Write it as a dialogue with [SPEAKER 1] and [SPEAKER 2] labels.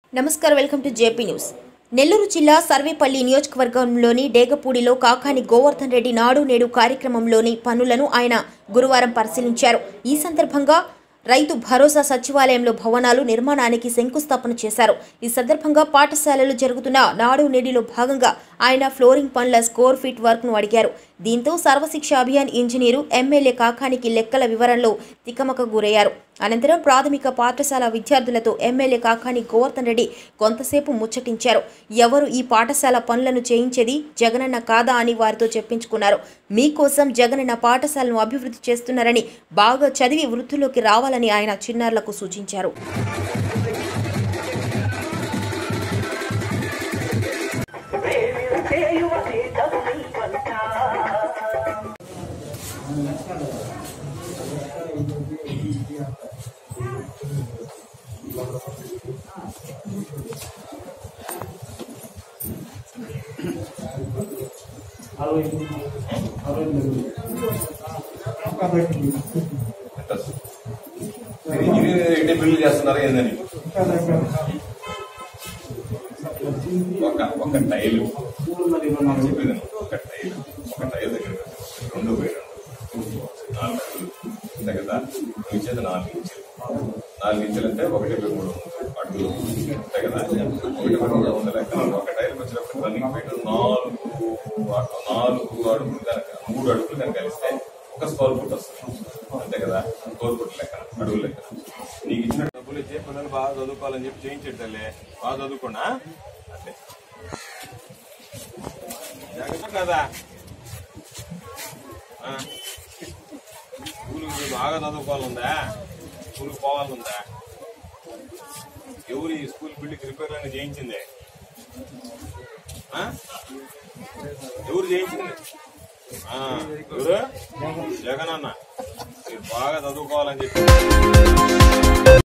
[SPEAKER 1] నమస్కారం welcome to JP news. Nellore జిల్లా సర్వేపల్లి నియోజకవర్గంలోని డేగపూడిలో కాకాని గోవర్ధన్ రెడ్డి నాడు నేడు కార్యక్రమంలోని పనులను ఆయన గురువారం పరిశీలించారు. ఈ సందర్భంగా రైతు భరోసా సచివాలయంలో భవనాలు నిర్మాణానికి శంకుస్థాపన చేశారు. ఈ సందర్భంగా పాఠశాలలు జరుగుతున్న నాడు నేడిలో భాగంగా ఆయన ఫ్లోరింగ్ పనుల స్కోర్ ఫీట్ వర్క్ ను అడిగారు. దీంతో సర్వశిక్ష అభియాన్ ఇంజనీరు ఎమ్మెల్యే కాకానికి లెక్కల వివరంలో తికమక గురయ్యారు. అనంతరం ప్రాథమిక పాఠశాల విద్యార్థులతో ఎమ్మెల్యే కాకాని గోవర్ధన్ రెడ్డి కొంతసేపు ముచ్చటించారు. ఎవరు ఈ పాఠశాల పనులను చేయించేది జగనన్న కాదా అని వారితో చెప్పించుకున్నారు. మీకోసం జగనన్న పాఠశాలను అభివృద్ధి చేస్తున్నారని, బాగా చదివి వృత్తిలోకి రావాలని ఆయన చిన్నారులకు సూచించారు.
[SPEAKER 2] బిల్లు చేస్తున్నారు ఏందని ఒక టైలు చెప్పేది, ఒక టైల్ దగ్గర 2 బై 2 4 అంతే కదా. ఇచ్చేది 4 ఇంచులు. 4 ఇంచులు అంటే 1/3 అడుగులు అంతే కదా. 1/3 లెక్క ఒక టైల్కి వచ్చినప్పుడు రన్నింగ్ ఫీట్ 4 అడుగులు కనుక 3 అడుగులు కనుక కలిస్తే 1 స్క్వేర్ ఫుట్ వస్తుంది అంతే కదా. స్క్వేర్ ఫుట్ లెక్క, అడుగులు లెక్క. నీకు ఇచ్చిన డబ్బులు ఇచ్చే పిల్లలు బాగా చదువుకోవాలని చెప్పి చేయించాడు తల్లి. బాగా చదువుకున్నా అంటే జాగ్రత్త కదా. స్కూల్కి బాగా చదువుకోవాలందా, స్కూల్కి పోవాలందా? ఎవరు ఈ స్కూల్ బిల్డింగ్ రిపేర్ అని చేయించింది? ఎవరు చేయించింది? ఎవరు? జగనన్న. మీరు బాగా చదువుకోవాలని చెప్పి